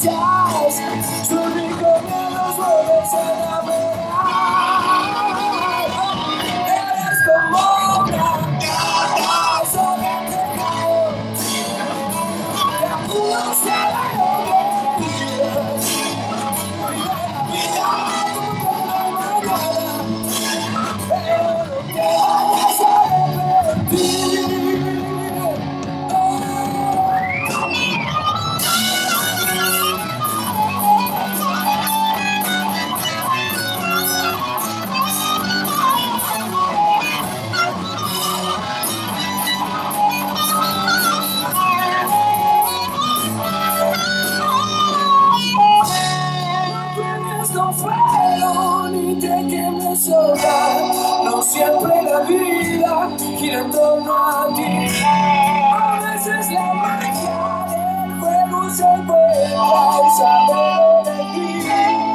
caricias, su rico miedos vuelves a enamorar. Eres como una gata sobre el tejado, que aún sabe lo que quieres. Vive la vida como que no hay mañana, pero no te vayas a arrepentir. Ni te quemes sola, no siempre la vida gira en torno a ti. A veces la magia del juego se encuentra y sabe elegir.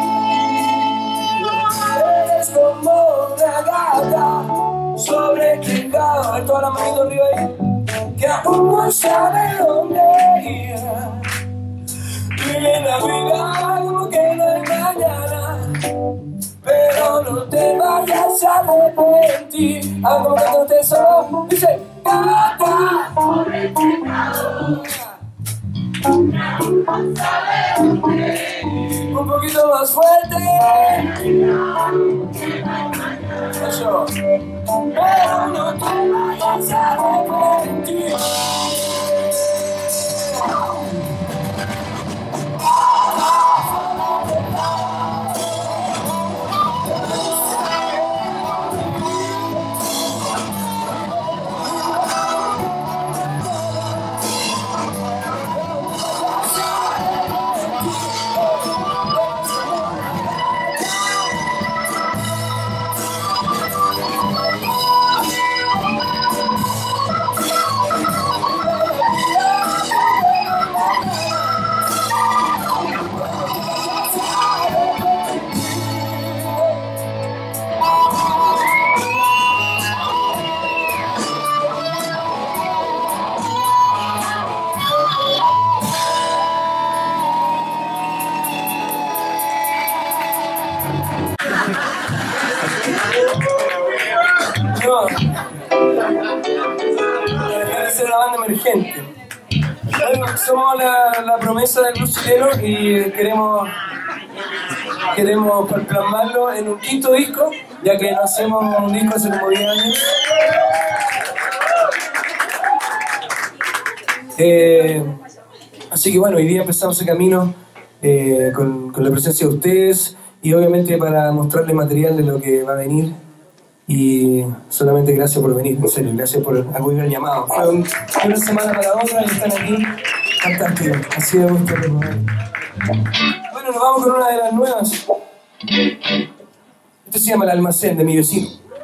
Eres como una gata sobre el tejado, toda la manito arriba ahí, que aún no sabe dónde ir. Vive la vida como que no hay mañana, pero no te vayas a arrepentir. Algo que no te solo dice gata por el pecado, un poquito más fuerte. Eso. Pero no te vayas a arrepentir. Es una banda emergente. Somos la promesa del blues chileno y queremos plasmarlo en un quinto disco, ya que no hacemos un disco hace como 10 años. Así que bueno, hoy día empezamos el camino con la presencia de ustedes y obviamente para mostrarles material de lo que va a venir. Y solamente gracias por venir, en serio, gracias por acudir al llamado. Fue una semana para otra y están aquí, fantástico, así de gusto. Bueno, nos vamos con una de las nuevas. Esto se llama El Almacén, de mi vecino.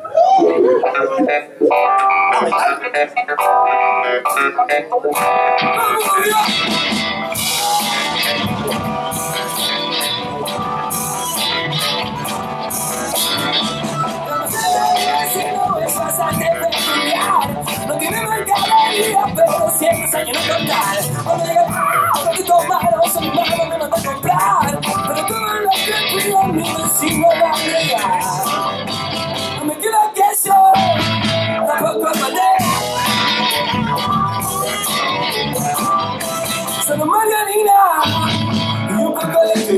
No tiene mercadería, pero siempre se llena total. Cuando llega el ratito malo, su madre me manda a comprar, pero todo lo que pido a mi vecino va a llegar. No me queda queso, tampoco paté, solo margarina y un poco de té.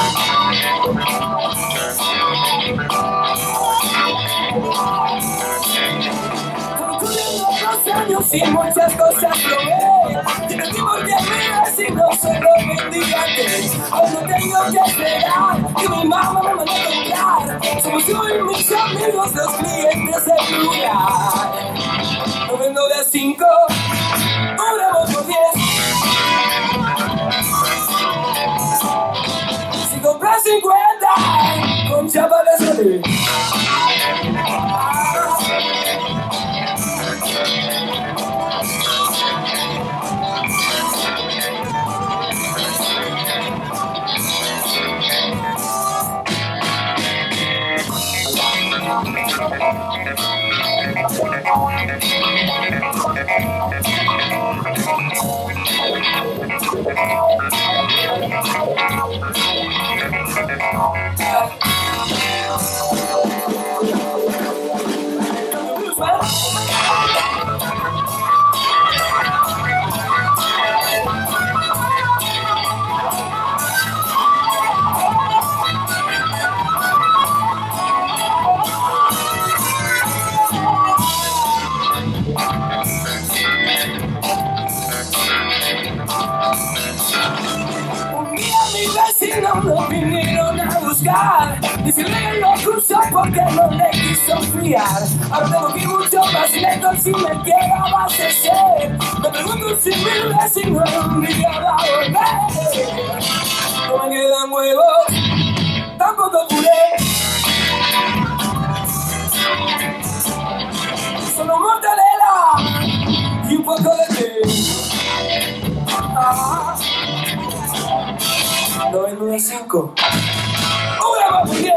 Y muchas cosas probé, y no tengo que mirar si no solo mendigantes. Hoy no tengo que esperar que mi mamá me mande a comprar. Somos yo y mis amigos los clientes del lugar. No vendo de a 5, cobramos por 10. Si compras 50, con chapa de salir. que no le quiso fiar. Ahora tengo que ir mucho más lento si me quiero abastecer. Me pregunto si 1000 veces no un día va a volver. No me quedan huevos, tampoco puré. Solo mortadela y un poco de té. 995 una más bien.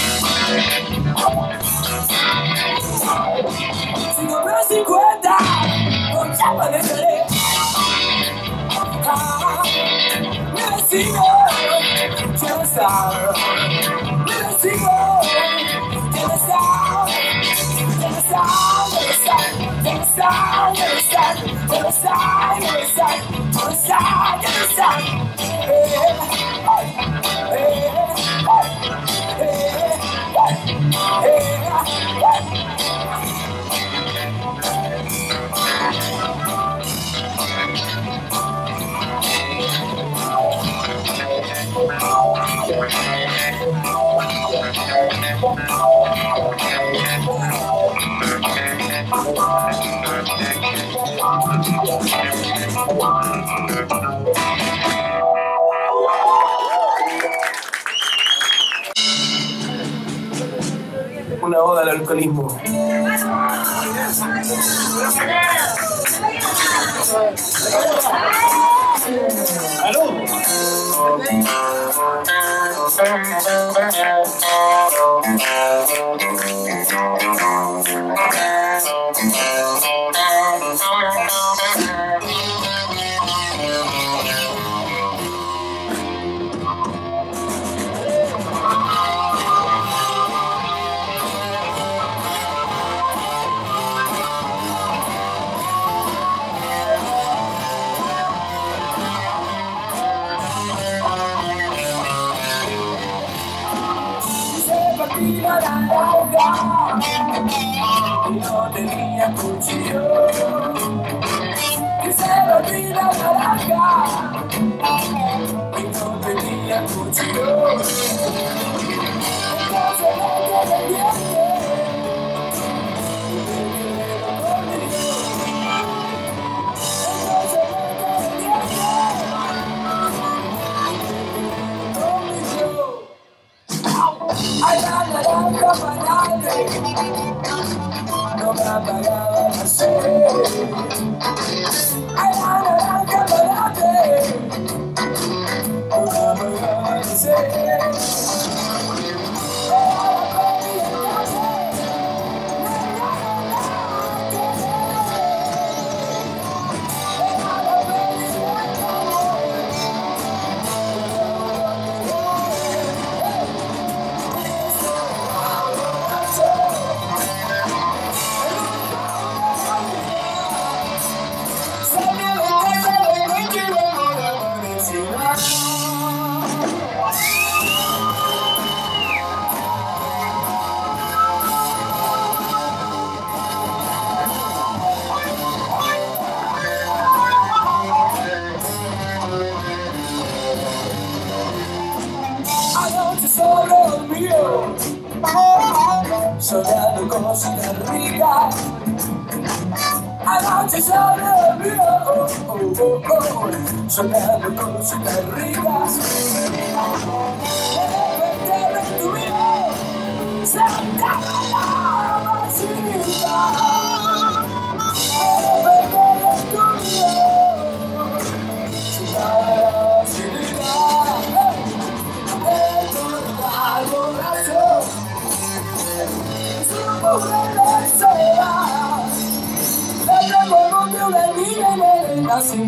Si compras 50 con chapa de seré. Mi vecino tiene sal. Mi vecino tiene sal. Tiene sal, tiene sal, tiene sal, tiene sal, tiene sal, tiene sal, tiene sal, tiene sal. Una oda al alcoholismo. ¡Salud! La naranja y no tenía cuchillo, que se me olvida la naranja y no tenía cuchillo. Entonces me quedé el diente y me quedé conmigo. Entonces me quedé el diente y me quedé conmigo. Ay, la naranja parate, no me apagaba la sed. Ay, la naranja parate, no me apagaba la sed. Anoche solo mío, soñando cositas ricas. Anoche solo mío, soñando cositas ricas. De repente me tuvieron, se acaba la vacía. De repente me tuvieron, se acaba la vacía. Sin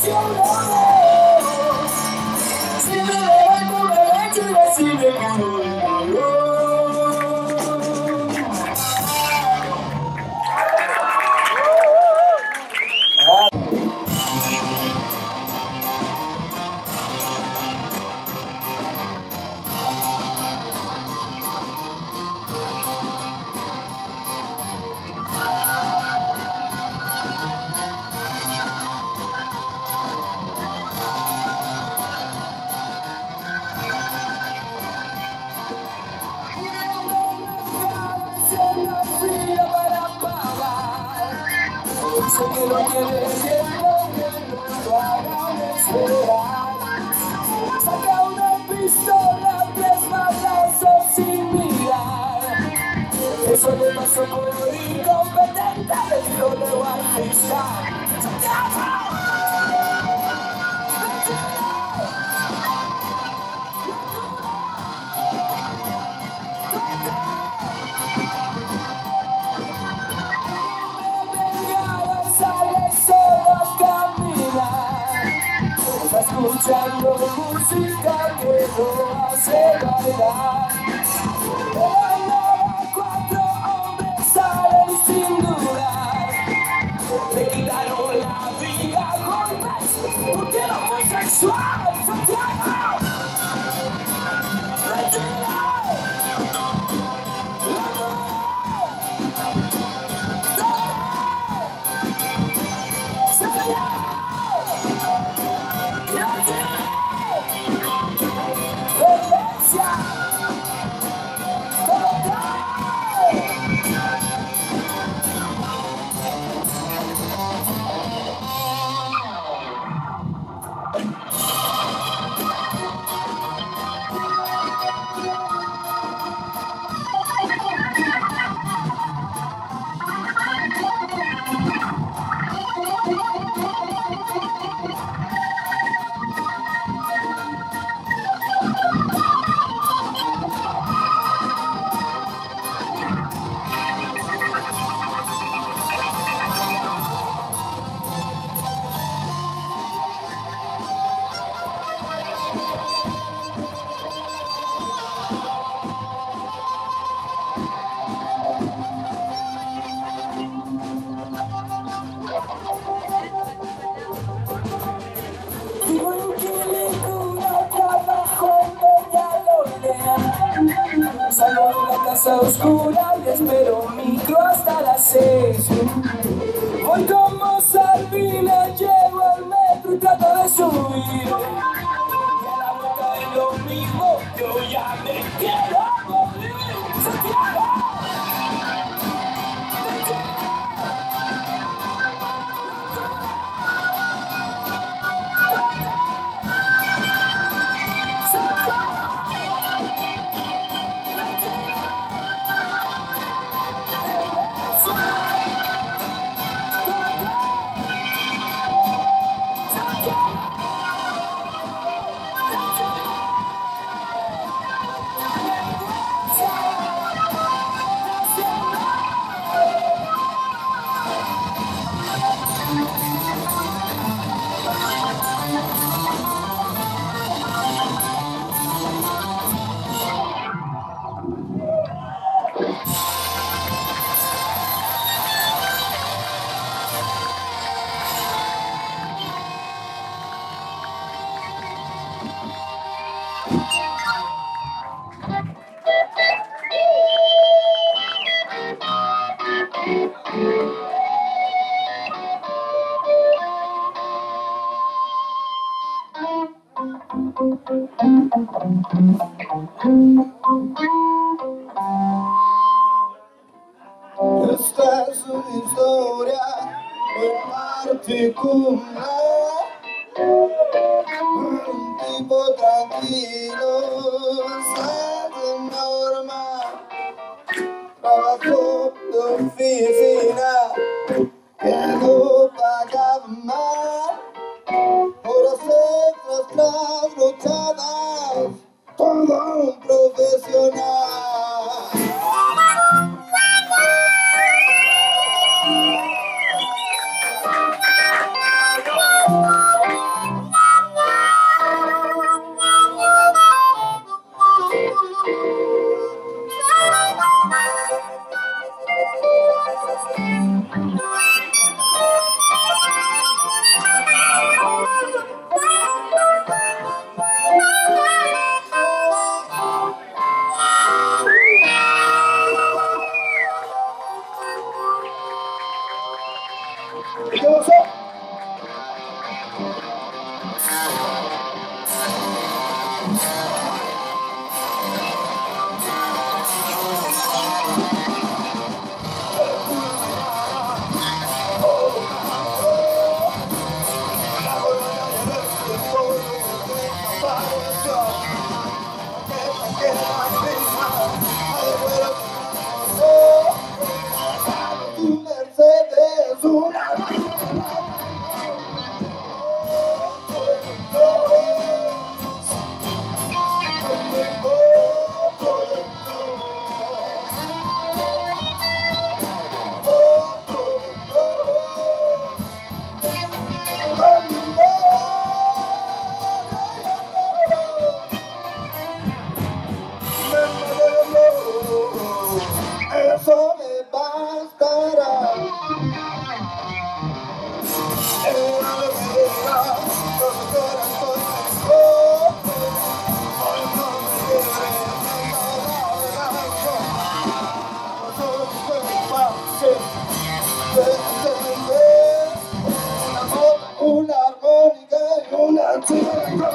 Si me levanto me echo y así me curo. Sé que no tiene tiempo, que no lo hagan esperar. Saca una pistola, 3 balazos sin mirar. Eso le pasó por incompetente, le dijo luego al fiscal. Escuchando música que lo hace bailar. De la nada 4 hombres salen sin dudar. Le quitaron la vida a golpes porque era homosexual. Santiago, retira la salgo de la casa oscura y espero un micro hasta las 6. Voy como Salvina, llego al metro y trato de subir. Y a la vuelta es lo mismo, yo ya me quiero morir. Santiago. Esta es una historia muy particular. Un tipo tranquilo, bastante normal, trabajó de oficina que no pagaba mal. Horas extras trasnochadas, todo un profesional. Eso me bastará. Una armónica y una chica.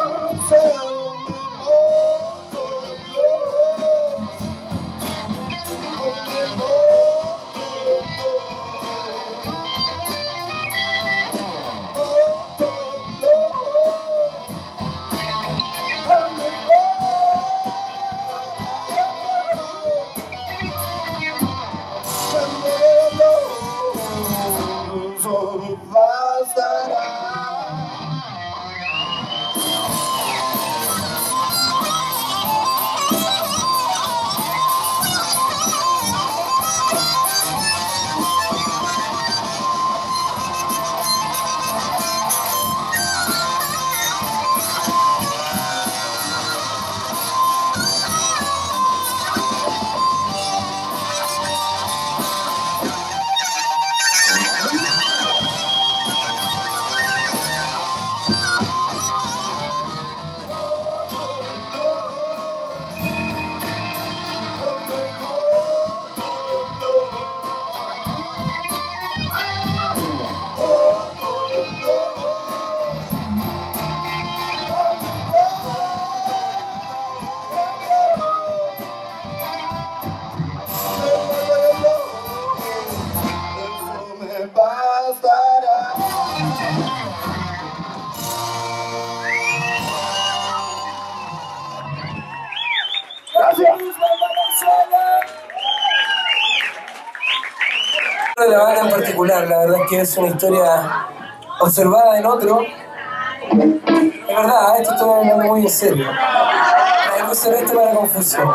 De la banda en particular, la verdad es que es una historia observada en otro. Es verdad, esto estoy hablando muy en serio. No se veste para confusión.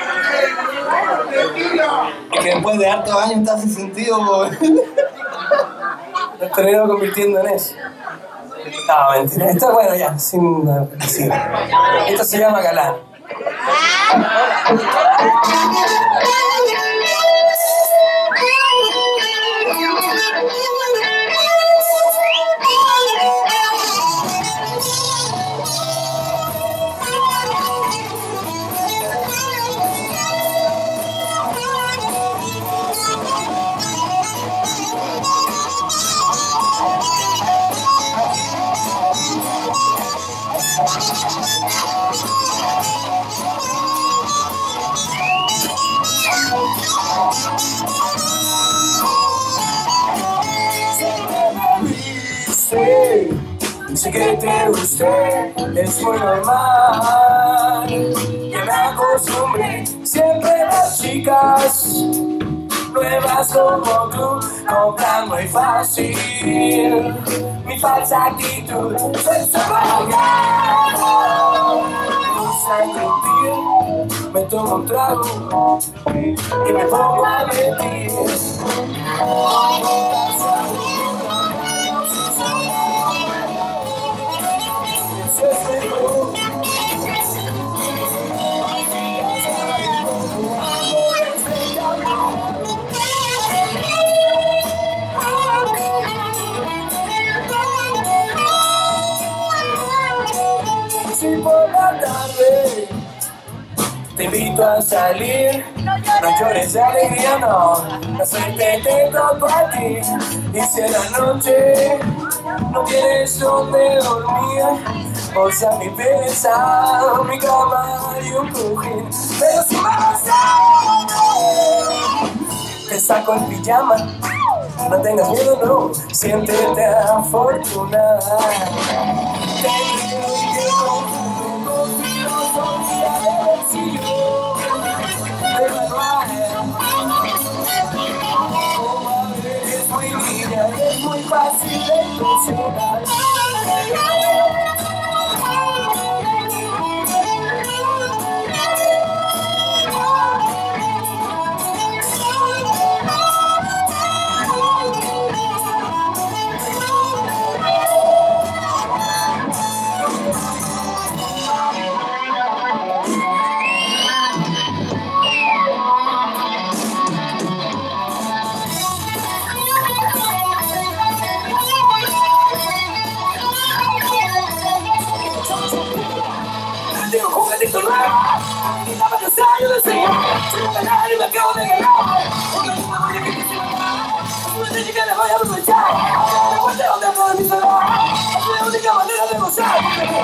Es que después de hartos años te hace sentido, Nos terminamos convirtiendo en eso. No, mentira. Esto, bueno, ya, sin decir. Esto se llama Galán. Sé que te gusté, es muy normal. Que me acostumbré siempre las chicas nuevas como tú, compran muy fácil mi falsa actitud. Soy saballado, me tomo un trago y me pongo a mentir. Si por la tarde te invito a salir, no llores de alegría, no. La suerte te tocó a ti. Y si en la noche No tienes donde dormir, bolsa mi pesa, mi cama y un cojín. Pero si me vas a te saco el pijama, no tengas miedo, no, siéntete afortunada. Te digo que con filosofía del bolsillo de manual. Como eres muy niña, es muy fácil de funcionar. Tengo un juguetito nuevo y la batalla yo deseo. Soy un canal y me acabo de ganar. Porque es una joya que quisiera ganar. Es una estrella que le voy a aprovechar. Me encuentro donde puedo mi salón. Es la única manera de gozar.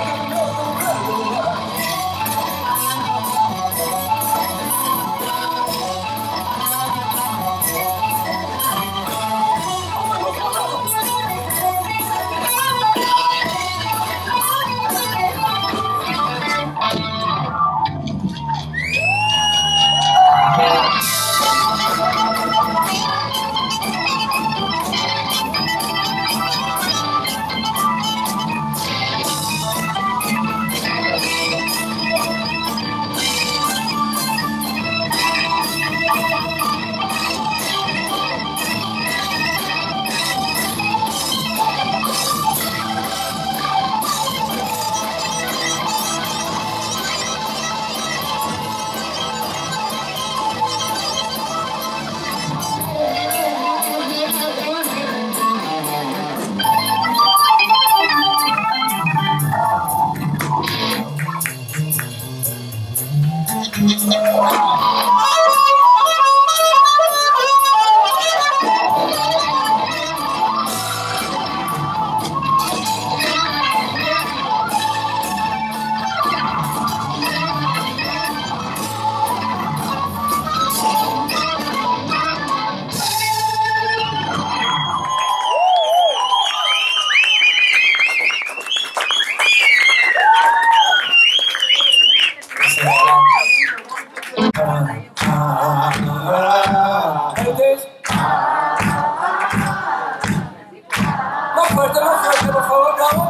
Más fuerte, por favor, bravo.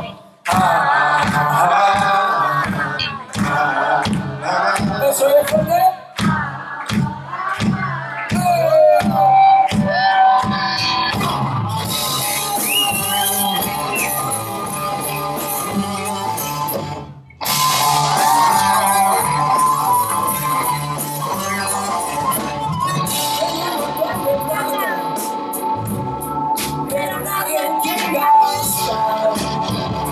Eso es fuerte. Pero nadie quiere estar.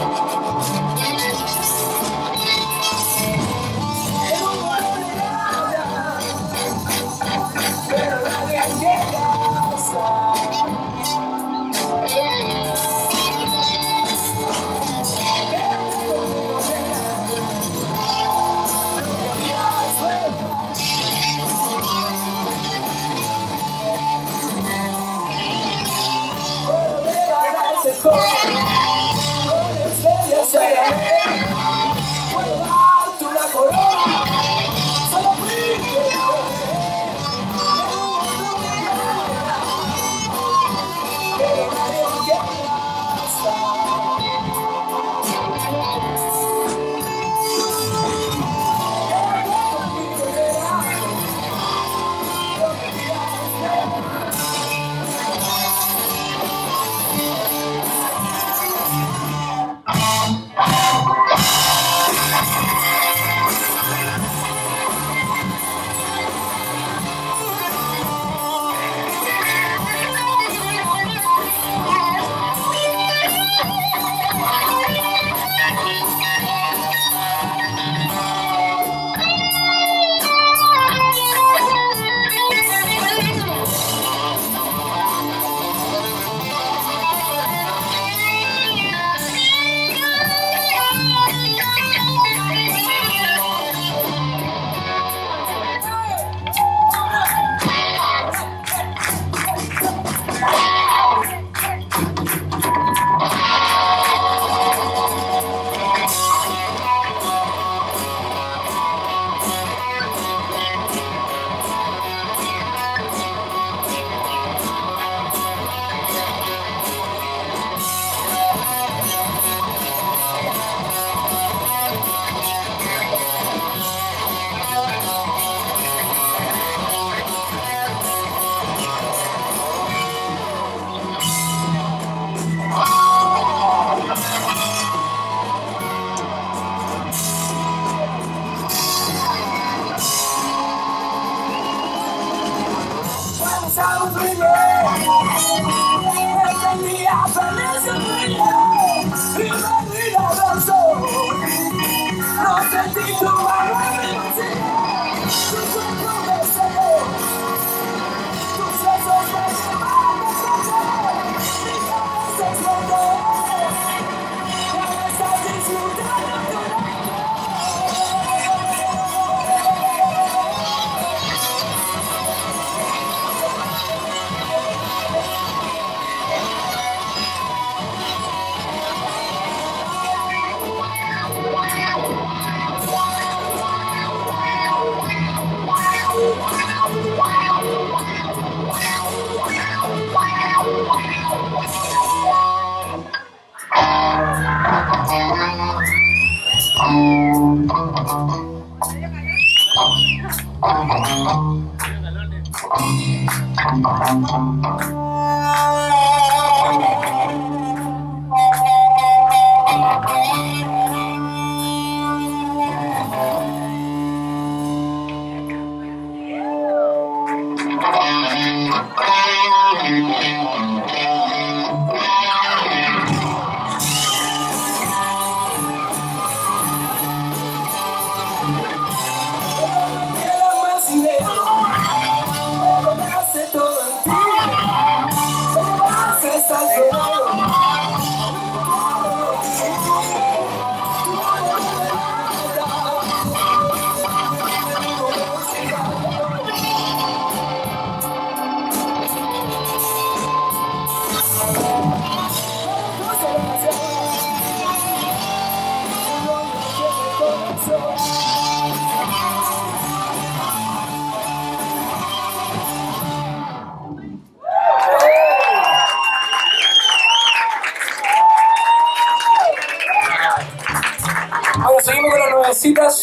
Bueno, seguimos con las nuevecitas.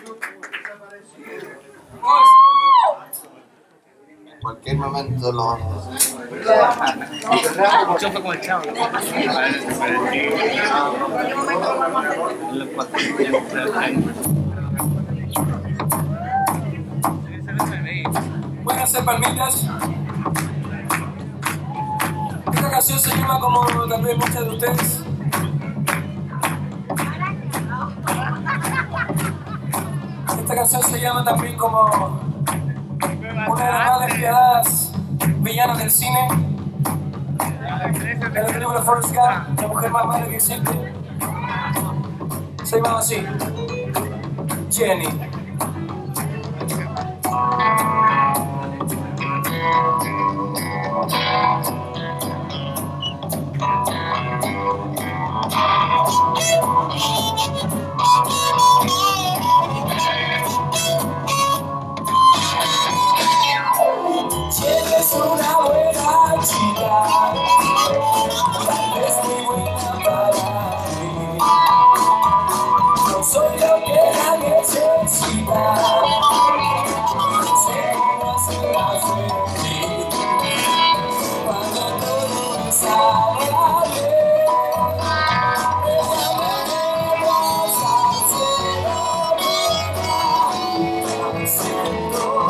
En cualquier momento lo vamos a hacer. Yo fue como el chavo. Buenas hacer palmitas. Esta canción se llama como también muchas de ustedes. Esta canción se llama también como una de las más despiadadas villanas del cine. En la película Forrest Gump, la mujer más mala que existe. Se llamaba así: Jenny. Es una buena chica, es muy buena para mí. No soy lo que nadie necesita, sé cómo será feliz cuando todo me salga bien. Déjame me siento.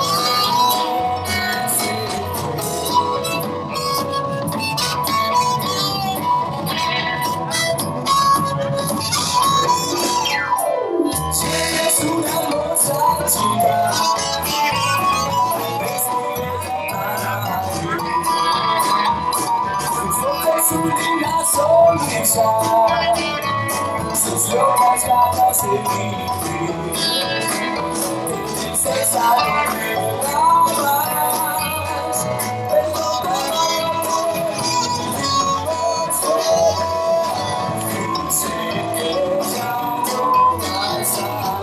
Es una hermosa chica, es muy bella para mí. Sus ojos, su linda sonrisa, sus locas ganas de vivir. Princesa no me da más, pero todo por el sé que ya no vas a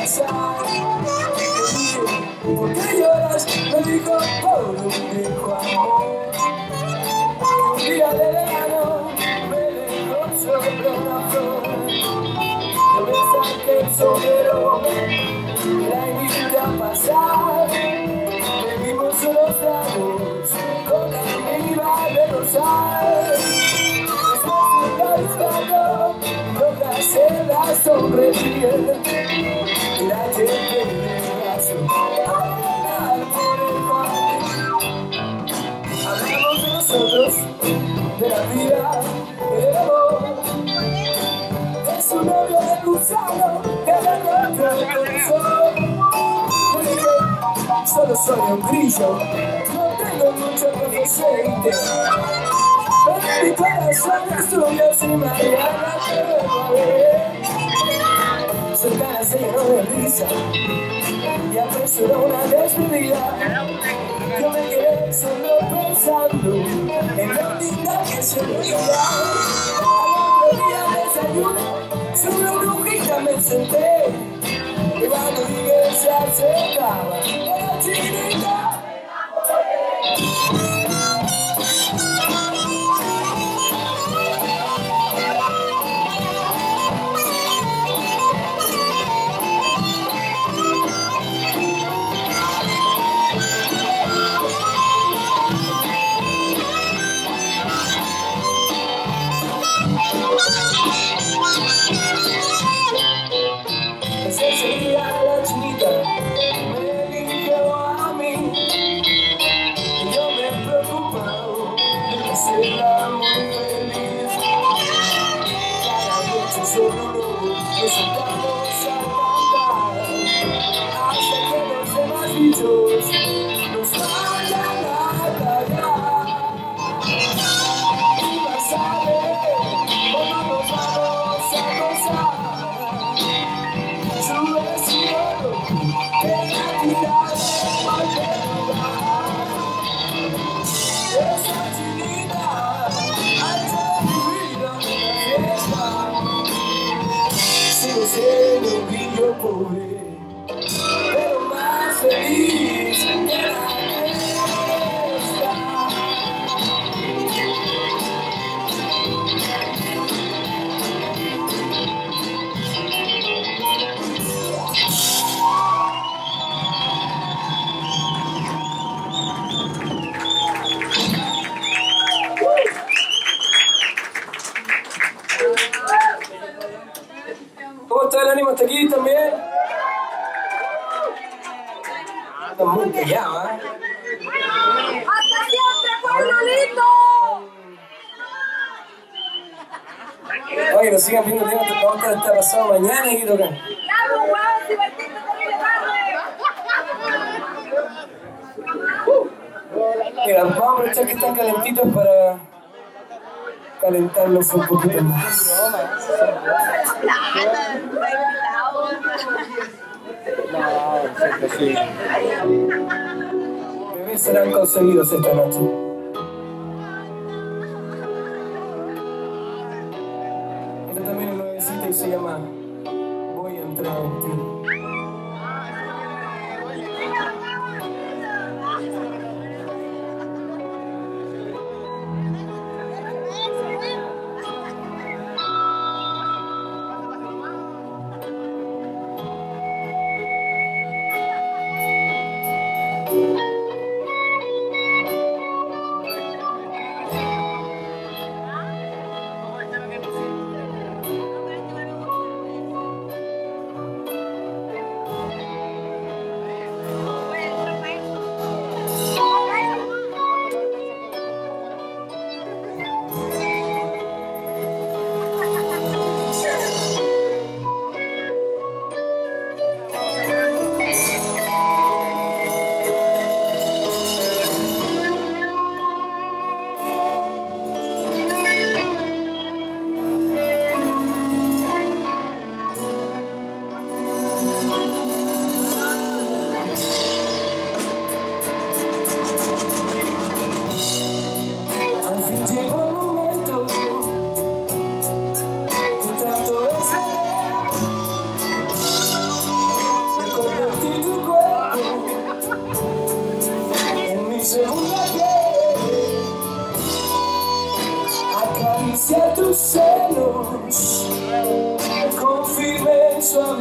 pasar. ¿Por qué lloras? Me dijo por un viejo amor. Un día de verano me dejó sobre una flor. Yo me saqué el sombrero y la invité a pasar. Bebimos unos tragos con la amiga de rosal. Después un ayudando, con la celda sonreía. Y la gente de brazo a volar por el parque. Hablamos de nosotros, de la vida, del amor. De su novio de gusano que la noche del corazón. Le dije, solo soy un grillo, no tengo mucho que ofrecerte. Pero mi corazón es tuyo, si mañana te vuelvo a ver. Su cara se llenó de risa y apresuró una despedida. Yo me quedé solo pensando en lo linda que se veía. Al otro día desayuno, sobre una brujita me senté. Y cuando llegué se acercaba la chinita. Ese día la chinita me eligió a mí. Y yo me he preocupado de hacerla muy feliz. Cada noche sobre un lobo nos sentamos a cantar, hasta que los demás bichos nos vayan a callar. Y vas a ver cómo nos vamos a gozar. Sube el cielo, que la tirada de cualquier lugar. Esa chinita ha hecho de mi vida una fiesta. Sigo siendo un grillo pobre, pero más feliz que la fiesta. ¿Cómo está el ánimo hasta aquí también? Está muy callado, ¿eh? ¡Hasta siempre, pueblo lindo! Oye, nos sigan viendo, vamos a estar hasta pasado mañana y tocan. ¡Ya, pues, weón, divertirte también de tarde! Mira, vamos a aprovechar que están calentitos para calentarlos un poquito más. Bebés serán conseguidos esta noche. Esta también es nuevecita y se llama Voy a entrar en ti.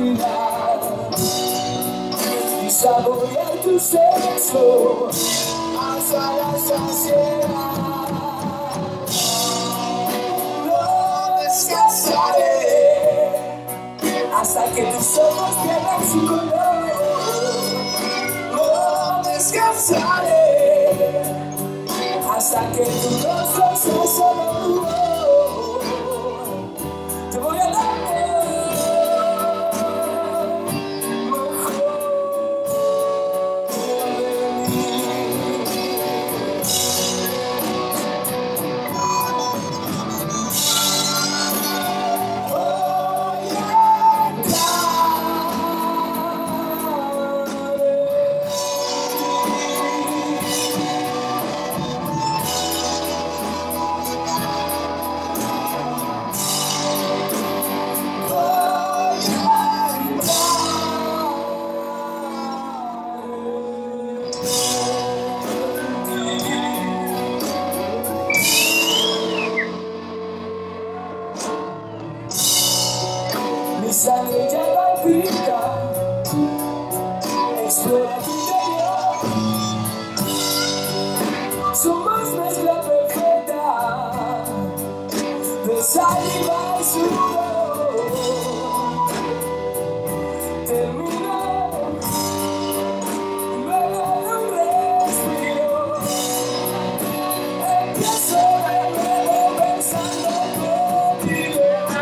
mirar y saborear tu sexo hasta la saciedad. No descansaré hasta que tus ojos pierdan su color. No descansaré hasta que tu rostro sea solo tu. Te voy a dar mi sangre ya palpita, explora tu interior. Somos mezcla perfecta de saliva y sudor. Termino luego de un respiro. Empiezo de nuevo pensando contigo.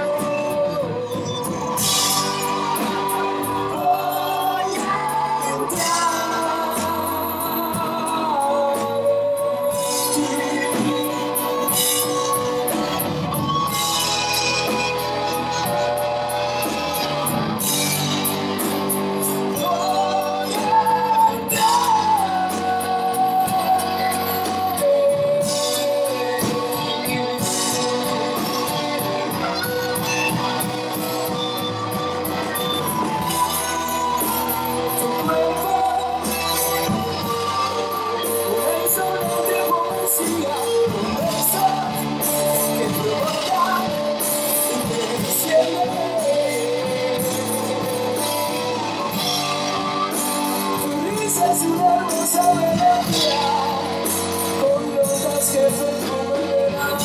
Es una hermosa melodía con notas que perfuman.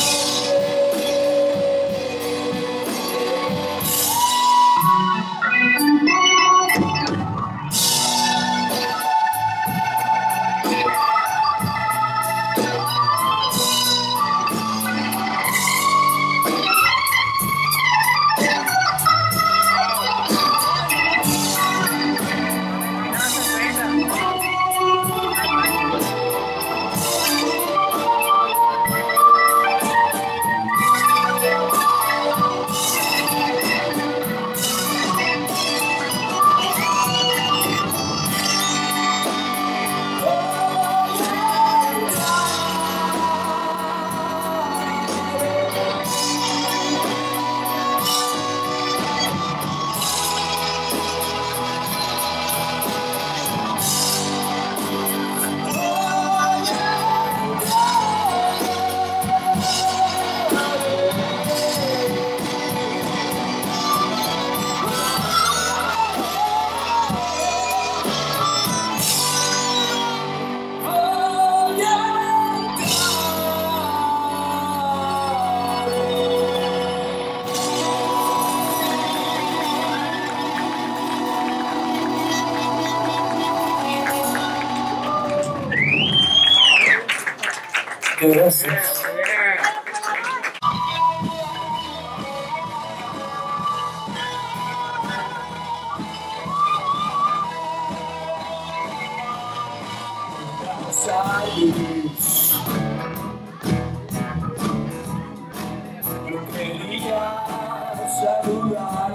Gracias. Yo quería saludar.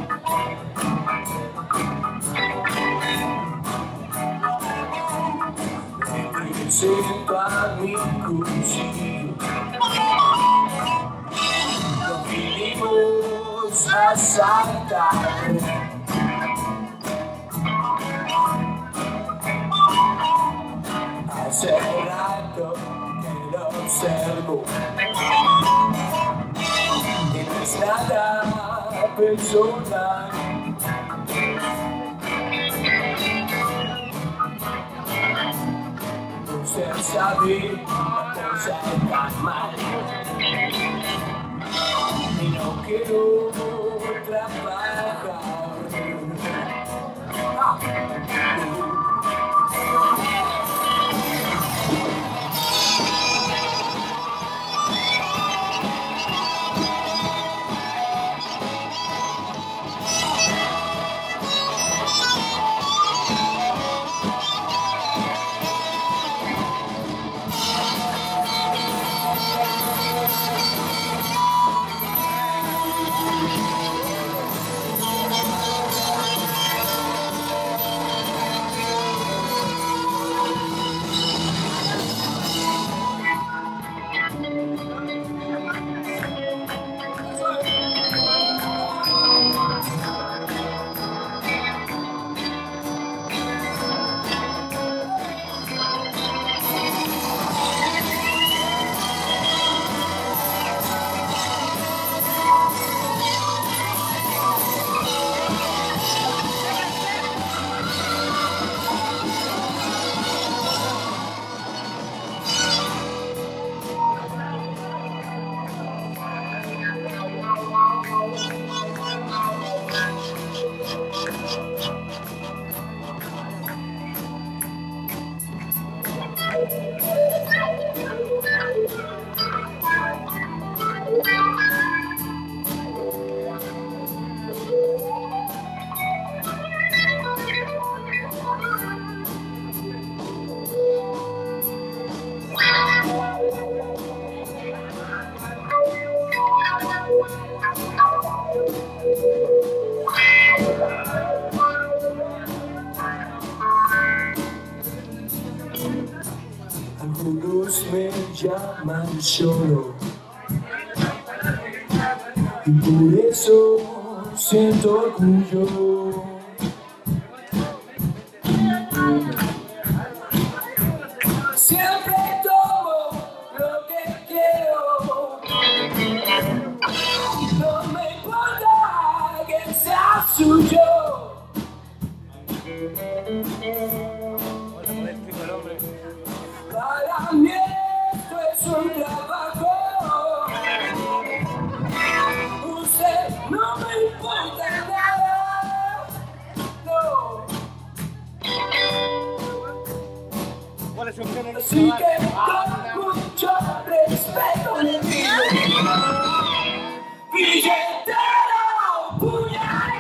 Presento a mi cuchillo. Nos vinimos a saltar. Hace rato que lo observo y no es nada personal. Usted sabe la cosa está mal y no quiero trabajar. Algunos me llaman solo y por eso siento orgullo. Siempre tomo lo que quiero, no me importa que sea suyo. Para mí esto es un trabajo. Usted no me importa nada, no. Así que con mucho respeto le digo, billetero, puñal.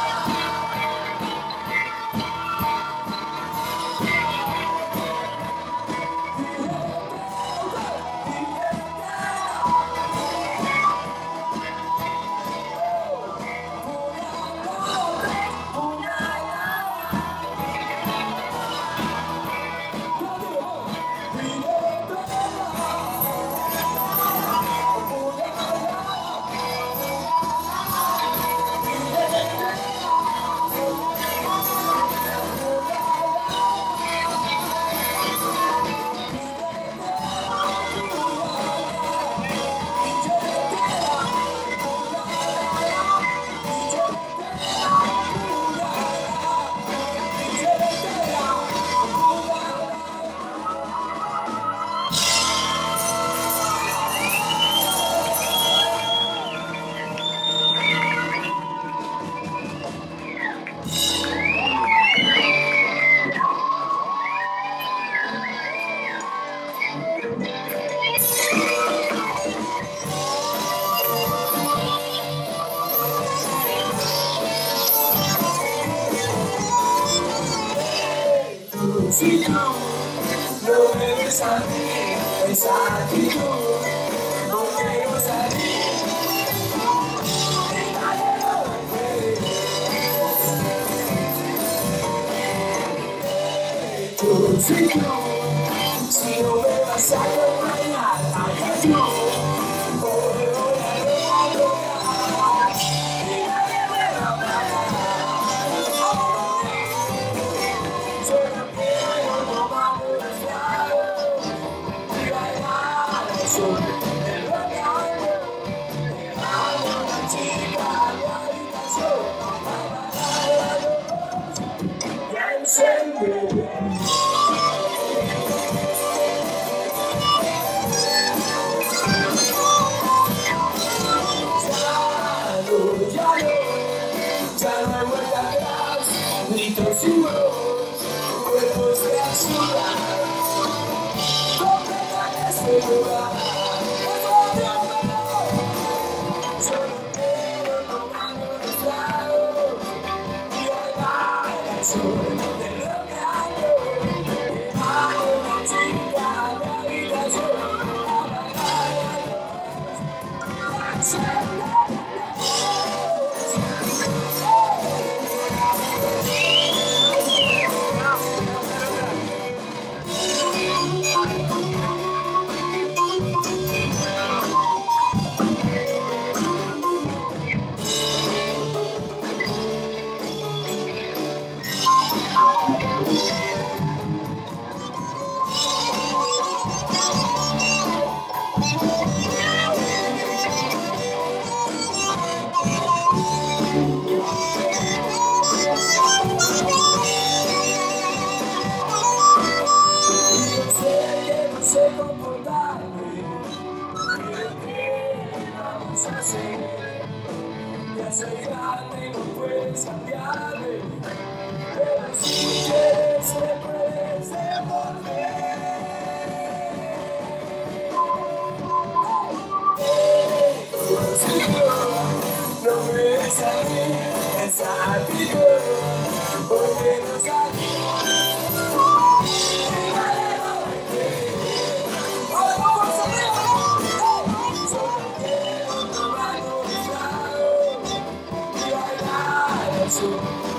Si tú no me ves a mí, esa actitud, no quiero salir. Si tú, si no me vas a acompañar, allá tú, voy a lograr, y nadie me va a parar. Solo quiero tomar un deseo y bailar al sol del verano, llevando a una chica a la habitación, a bailar la luz y a encender. decimos, cuerpos que ayudan, completan este lugar. Solo quiero tomando los tragos y bailar al sur del rock and roll. Hay una chica en la habitación a bailar a los sé comportarme, pero ¿qué vamos a hacer? Ya soy grande y no puedes cambiarme, pero si quieres me puedes devolver. No me des a mí esa actitud, porque no salimos. Solo quiero tomar un trago y bailar al sur.